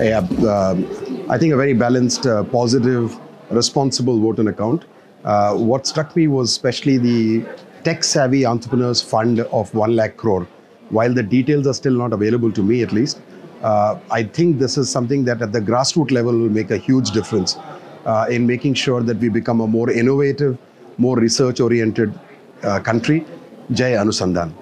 Yeah, I think a very balanced, positive, responsible vote on account. What struck me was especially the tech-savvy entrepreneurs fund of 1 lakh crore. While the details are still not available to me, at least, I think this is something that at the grassroots level will make a huge difference in making sure that we become a more innovative, more research-oriented country. Jai Anusandhan.